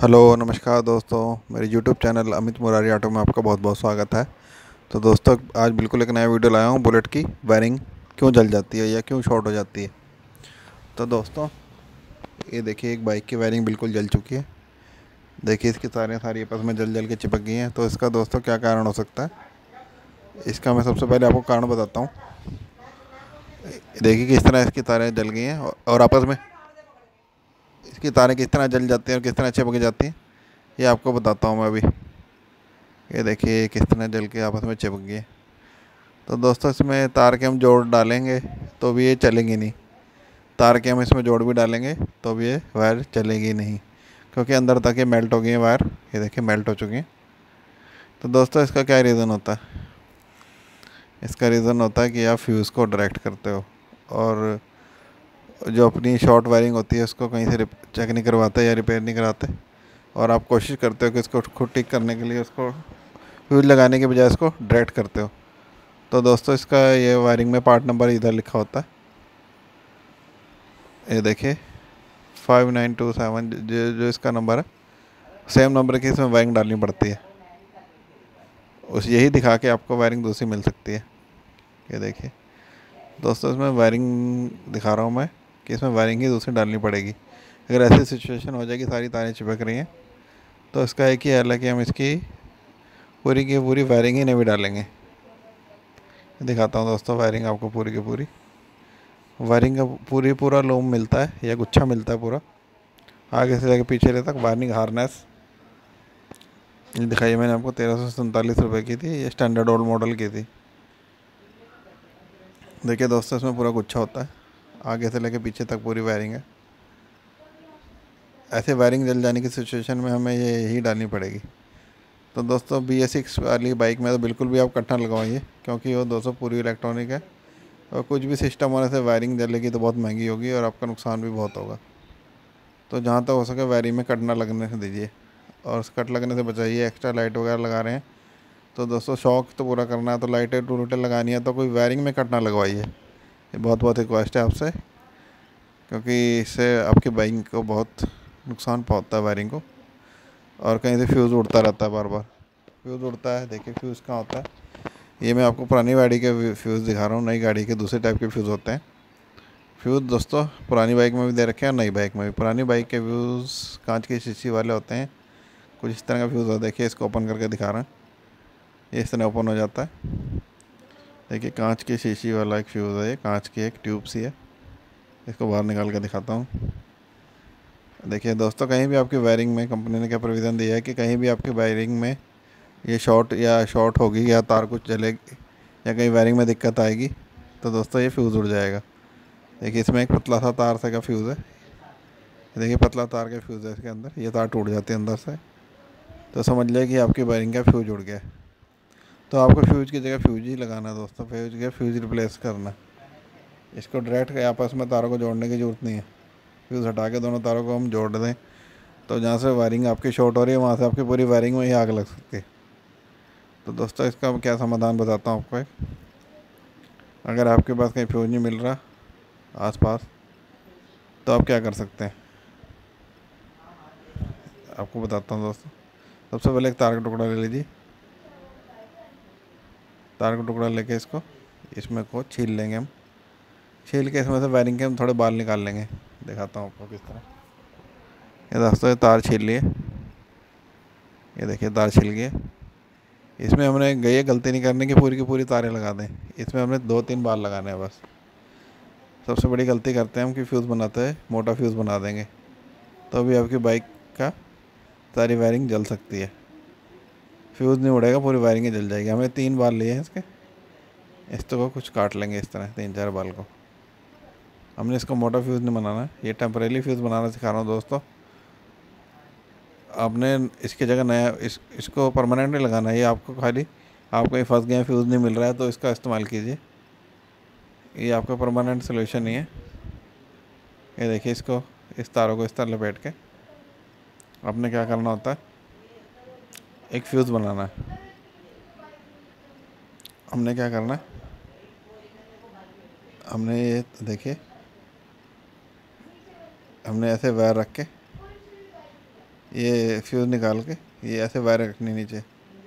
Hello नमस्कार दोस्तों। मेरे YouTube channel Amit Murari auto में आपका बहुत बहुत स्वागत है। तो दोस्तों आज बिल्कुल एक नया वीडियो लाया हूँ। बुलेट की वायरिंग क्यों जल जाती है या क्यों शॉर्ट हो जाती है। तो दोस्तों ये देखिए एक बाइक की वायरिंग बिल्कुल जल चुकी है। देखिए इसकी तारें सारी आपस में जल जल के चिपक गई हैं। तो इसका दोस्तों क्या कारण हो सकता है, इसका मैं सबसे पहले आपको कारण बताता हूँ। देखिए किस तरह इसकी तारें जल गई हैं और आपस में इसकी तारें किस तरह जल जाती हैं और किस तरह चिपक जाती हैं, ये आपको बताता हूँ मैं अभी। ये देखिए किस तरह जल के आपस में चिपक गए। तो दोस्तों इसमें तार के हम जोड़ डालेंगे तो भी ये चलेंगी नहीं। तार के हम इसमें जोड़ भी डालेंगे तो भी ये वायर चलेगी नहीं, क्योंकि अंदर तक ये मेल्ट हो गई है वायर। ये देखिए मेल्ट हो चुकी है। तो दोस्तों इसका क्या रीज़न होता है, इसका रीज़न होता है कि आप फ्यूज़ को डायरेक्ट करते हो और जो अपनी शॉर्ट वायरिंग होती है उसको कहीं से चेक नहीं करवाते या रिपेयर नहीं कराते, और आप कोशिश करते हो कि इसको खुद ठीक करने के लिए उसको फ्यूज़ लगाने के बजाय इसको डायरेक्ट करते हो। तो दोस्तों इसका ये वायरिंग में पार्ट नंबर इधर लिखा होता है। ये देखिए 5927 जो जो इसका नंबर है, सेम नंबर की इसमें वायरिंग डालनी पड़ती है। उस यही दिखा के आपको वायरिंग दूसरी मिल सकती है। ये देखिए दोस्तों इसमें वायरिंग दिखा रहा हूँ मैं कि इसमें वायरिंग ही दूसरी डालनी पड़ेगी। अगर ऐसी सिचुएशन हो जाएगी सारी तारें चिपक रही हैं तो इसका एक ही हल है कि हम इसकी पूरी की पूरी वायरिंग ही नहीं डालेंगे। दिखाता हूँ दोस्तों वायरिंग आपको पूरी की पूरी। वायरिंग का पूरा लूम मिलता है या गुच्छा मिलता है पूरा, आगे से लेकर पीछे ले तक। वायरिंग हार्नेस ये दिखाई मैंने आपको 1347 रुपये की थी, ये स्टैंडर्ड ओल्ड मॉडल की थी। देखिए दोस्तों इसमें पूरा गुच्छा होता है, आगे से लेकर पीछे तक पूरी वायरिंग है। ऐसे वायरिंग जल जाने की सिचुएशन में हमें ये यही डालनी पड़ेगी। तो दोस्तों BS6 वाली बाइक में तो बिल्कुल भी आप कट्टा लगवाइए, क्योंकि वो दोस्तों पूरी इलेक्ट्रॉनिक है और कुछ भी सिस्टम होने से वायरिंग जलेगी तो बहुत महंगी होगी और आपका नुकसान भी बहुत होगा। तो जहाँ तक हो सके वायरिंग में कट ना लगने से दीजिए और उस कट लगने से बचाइए। एक्स्ट्रा लाइट वगैरह लगा रहे हैं तो दोस्तों शौक तो पूरा करना है, तो लाइटें टूटें लगानी है तो कोई वायरिंग में कट ना लगवाइए। ये बहुत बहुत रिक्वेस्ट है आपसे, क्योंकि इससे आपकी बाइक को बहुत नुकसान पहुँचता है वायरिंग को। और कहीं से फ्यूज़ उड़ता रहता है, बार बार फ्यूज़ उड़ता है। देखिए फ्यूज़ कहाँ होता है, ये मैं आपको पुरानी गाड़ी के फ्यूज़ दिखा रहा हूँ। नई गाड़ी के दूसरे टाइप के फ्यूज़ होते हैं। फ्यूज़ दोस्तों पुरानी बाइक में भी दे रखे हैं और नई बाइक में भी। पुरानी बाइक के फ्यूज़ कांच की शीशी वाले होते हैं, कुछ इस तरह का फ्यूज़ होता है। देखिए इसको ओपन करके दिखा रहे हैं, ये इस तरह ओपन हो जाता है। देखिए कांच की शीशी वाला एक फ्यूज़ है, ये कांच की एक ट्यूब सी है। इसको बाहर निकाल कर दिखाता हूँ। देखिए दोस्तों कहीं भी आपकी वायरिंग में कंपनी ने क्या प्रोविज़न दिया है कि कहीं भी आपकी वायरिंग में ये शॉर्ट होगी या तार कुछ जलेगी या कहीं वायरिंग में दिक्कत आएगी तो दोस्तों ये फ्यूज़ उड़ जाएगा। देखिए इसमें एक पतला सा तार सा का फ्यूज़ है। देखिए पतला तार का फ्यूज़ है इसके अंदर, ये तार टूट जाती है अंदर से तो समझ लिया कि आपकी वायरिंग का फ्यूज़ उड़ गया। तो आपको फ्यूज़ की जगह फ्यूज़ ही लगाना है दोस्तों, फ्यूज़ की जगह फ्यूज़ रिप्लेस करना। इसको डायरेक्ट आपस में तारों को जोड़ने की ज़रूरत नहीं है। फ्यूज़ हटा के दोनों तारों को हम जोड़ दें तो जहाँ से वायरिंग आपकी शॉर्ट हो रही है वहाँ से आपकी पूरी वायरिंग में ही आग लग सकती है। तो दोस्तों इसका क्या समाधान बताता हूँ आपको एक। अगर आपके पास कहीं फ्यूज़ नहीं मिल रहा आसपास तो आप क्या कर सकते हैं, आपको बताता हूँ दोस्तों। सबसे पहले एक तार का टुकड़ा ले लीजिए। तार का टुकड़ा लेके इसमें को छील लेंगे हम। छील के इसमें से वायरिंग के हम थोड़े बाल निकाल लेंगे। दिखाता हूँ आपको किस तरह। ये दोस्तों ये तार छील लिए, ये देखिए तार छील गए। इसमें हमने ये गलती नहीं करनी कि पूरी की पूरी तारें लगा दें। इसमें हमने 2-3 बाल लगाने हैं बस। सबसे बड़ी गलती करते हैं हम कि फ्यूज़ बनाते हैं मोटा फ्यूज़ बना देंगे तो भी आपकी बाइक का सारी वायरिंग जल सकती है। फ्यूज़ नहीं उड़ेगा, पूरी वायरिंग ही जल जाएगी। हमें 3 बाल लिए हैं इसके, इस को कुछ काट लेंगे इस तरह 3-4 बाल को। हमने इसको मोटा फ्यूज़ नहीं बनाना है, ये टेम्परेरी फ्यूज़ बनाना सिखा रहा हूँ दोस्तों। आपने इसकी जगह नया इसको परमानेंट नहीं लगाना है। ये आपको खाली आप कहीं फंस गए फ्यूज़ नहीं मिल रहा है तो इसका इस्तेमाल कीजिए, ये आपका परमानेंट सोल्यूशन नहीं है। ये देखिए इसको इस तारों को इस तरह लपेट के आपने क्या करना होता है, एक फ्यूज़ बनाना है। हमने क्या करना है, हमने ये देखिए हमने ऐसे वायर रख के ये फ्यूज़ निकाल के ये ऐसे वायर रखनी नीचे,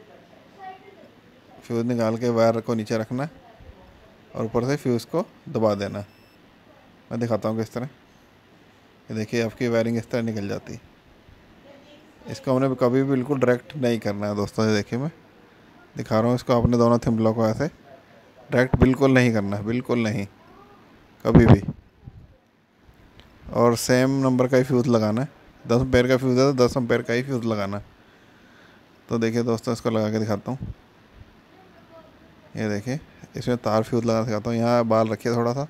फ्यूज़ निकाल के वायर को नीचे रखना और ऊपर से फ्यूज़ को दबा देना। मैं दिखाता हूँ किस तरह। ये देखिए आपकी वायरिंग इस तरह निकल जाती है। इसको हमने कभी भी बिल्कुल डायरेक्ट नहीं करना है दोस्तों। ये देखिए मैं दिखा रहा हूँ इसको, अपने दोनों थिम ब्लॉक को ऐसे डायरेक्ट बिल्कुल नहीं करना है, बिल्कुल नहीं, कभी भी। और सेम नंबर का ही फ्यूज़ लगाना है। 10 एम्पेयर का फ्यूज़ है तो 10 एम्पेयर का ही फ्यूज़ लगाना। तो देखिए दोस्तों इसको लगा के दिखाता हूँ। ये देखिए इसमें तार फ्यूज़ लगा दिखाता हूँ। यहाँ बाल रखिए थोड़ा सा,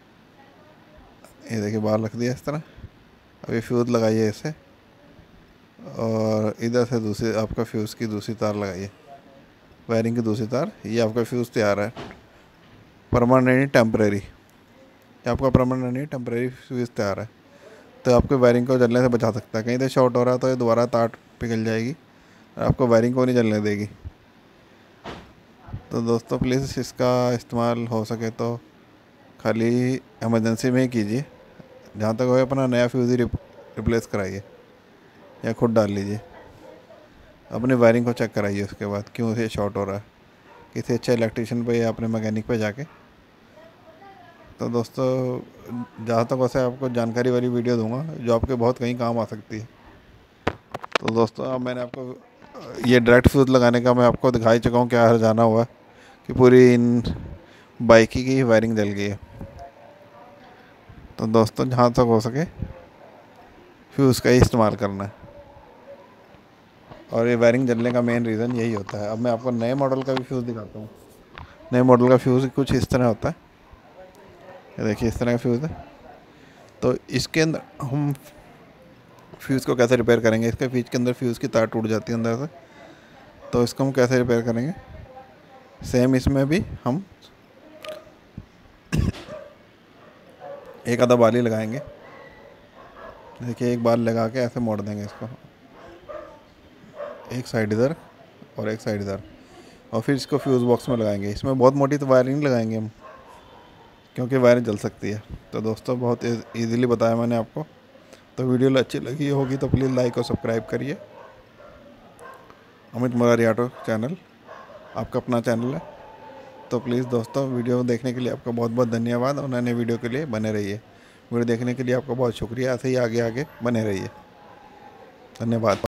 ये देखिए बाल रख दिया इस तरह। अभी फ्यूज़ लगाइए इसे और इधर से दूसरी आपका फ्यूज़ की दूसरी तार लगाइए, वायरिंग की दूसरी तार। ये आपका फ्यूज़ तैयार है, परमानेंट टेम्परेरी। ये आपका परमानेंट टेम्परेरी फ्यूज़ तैयार है। तो आपके वायरिंग को जलने से बचा सकता है। कहीं तो शॉर्ट हो रहा है तो ये दोबारा तार पिघल जाएगी और आपको वायरिंग को नहीं जलने देगी। तो दोस्तों प्लीज़ इसका इस्तेमाल हो सके तो खाली इमरजेंसी में ही कीजिए। जहाँ तक हो अपना नया फ्यूज़ ही रिप्लेस कराइए या खुद डाल लीजिए। अपनी वायरिंग को चेक कराइए उसके बाद क्यों से शॉर्ट हो रहा है, किसी अच्छे इलेक्ट्रिशियन पे या अपने मैकेनिक पे जाके। तो दोस्तों जहाँ तक वैसे आपको जानकारी वाली वीडियो दूंगा जो आपके बहुत कहीं काम आ सकती है। तो दोस्तों अब मैंने आपको ये डायरेक्ट फ्यूज़ लगाने का मैं आपको दिखा ही चुका हूँ क्या जाना हुआ है कि पूरी इन बाइक की वायरिंग जल गई है। तो दोस्तों जहाँ तक हो सके फ्यूज़ का ही इस्तेमाल करना है। और ये वायरिंग जलने का मेन रीज़न यही होता है। अब मैं आपको नए मॉडल का भी फ्यूज़ दिखाता हूँ। नए मॉडल का फ्यूज़ कुछ इस तरह होता है। ये देखिए इस तरह का फ्यूज़ है। तो इसके अंदर हम फ्यूज़ को कैसे रिपेयर करेंगे, इसके बीच के अंदर फ्यूज़ की तार टूट जाती है अंदर से, तो इसको हम कैसे रिपेयर करेंगे। सेम इसमें भी हम एक आधा बाल ही लगाएंगे। देखिए एक बाल लगा के ऐसे मोड़ देंगे इसको, एक साइड इधर और एक साइड इधर, और फिर इसको फ्यूज़ बॉक्स में लगाएंगे। इसमें बहुत मोटी तो वायरिंग लगाएंगे हम क्योंकि वायरिंग जल सकती है। तो दोस्तों बहुत ईज़िली बताया मैंने आपको। तो वीडियो अच्छी लगी होगी तो प्लीज़ लाइक और सब्सक्राइब करिए। अमित मुरारी ऑटो चैनल आपका अपना चैनल है। तो प्लीज़ दोस्तों वीडियो देखने के लिए आपका बहुत बहुत धन्यवाद और नए नए वीडियो के लिए बने रहिए। वीडियो देखने के लिए आपका बहुत शुक्रिया। ऐसे ही आगे आगे बने रहिए। धन्यवाद।